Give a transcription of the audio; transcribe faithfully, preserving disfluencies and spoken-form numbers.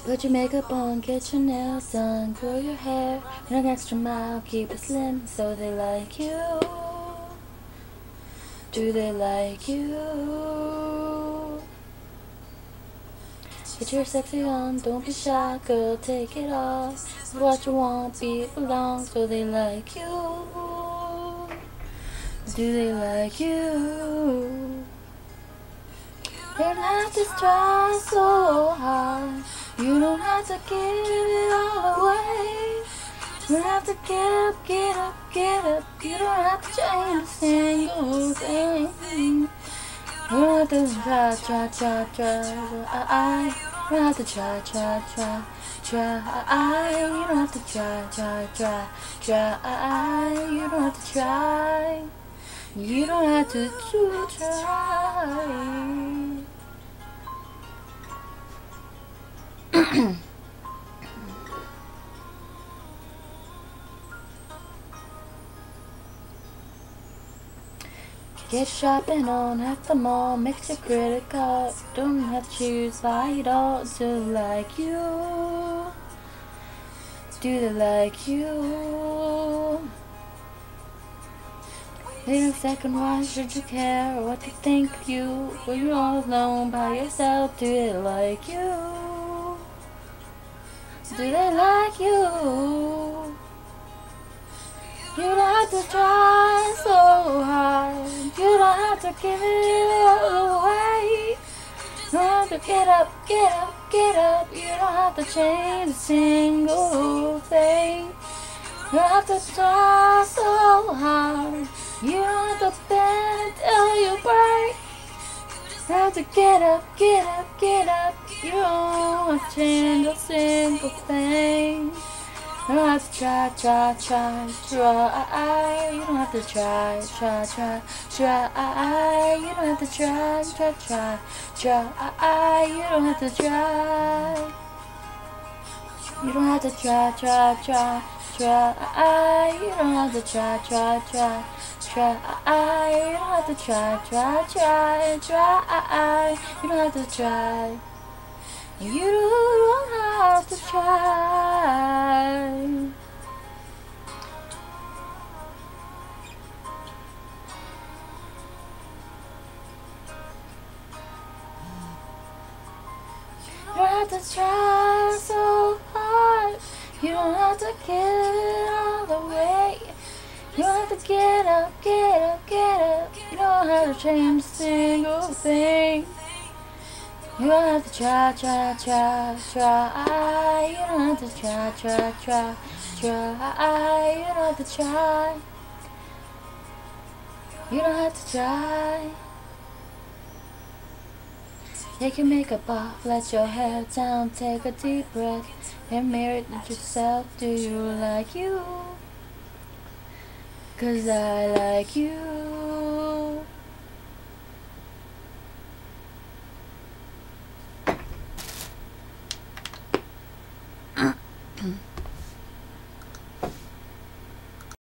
Put your makeup on, get your nails done, grow your hair, run an extra mile, keep it slim so they like you. Do they like you? Get your sexy on, don't be shy, girl, take it off. It's what you want, be it belong, so they like you. Do they like you? You don't have to try so hard. You don't have to give it all away. You don't have to get up, get up, get up. You don't have to change a single thing. You don't have to try, try, try, try. I, you don't have to try, try, try, try. You don't have to try, try, try, try. You don't have to try. You don't have to, to try. Get shopping on at the mall, mix your credit card. Don't have to choose, buy it all. Do they like you? Do they like you? Wait a second, why should you care what they think of you? When you're all alone by yourself, do they like you? Do they like you? You don't have to try so hard. You don't have to give it all away. You don't have to get up, get up, get up. You don't have to change a single thing. You don't have to try so hard. You don't have to bend till you break. You have to get up, get up, get up. You don't have to change a single thing. You don't have to try, try, try, try. You don't have to try, try, try, try. You don't have to try, try, try, try. You don't have to try. You don't have to try, try, try, try. You don't have to try, try, try, try. You don't have to try, try, try, try. You don't have to try. You don't have to try. You don't have to try so hard. You don't have to get it all the way. You don't have to get up, get up, get up. You don't have to change a single thing. You don't have to try, try, try, try. You don't have to try, try, try, try. You don't have to try. You don't have to try. Take your makeup off, let your hair down, take a deep breath, and mirror at yourself. Do you like you? 'Cause I like you.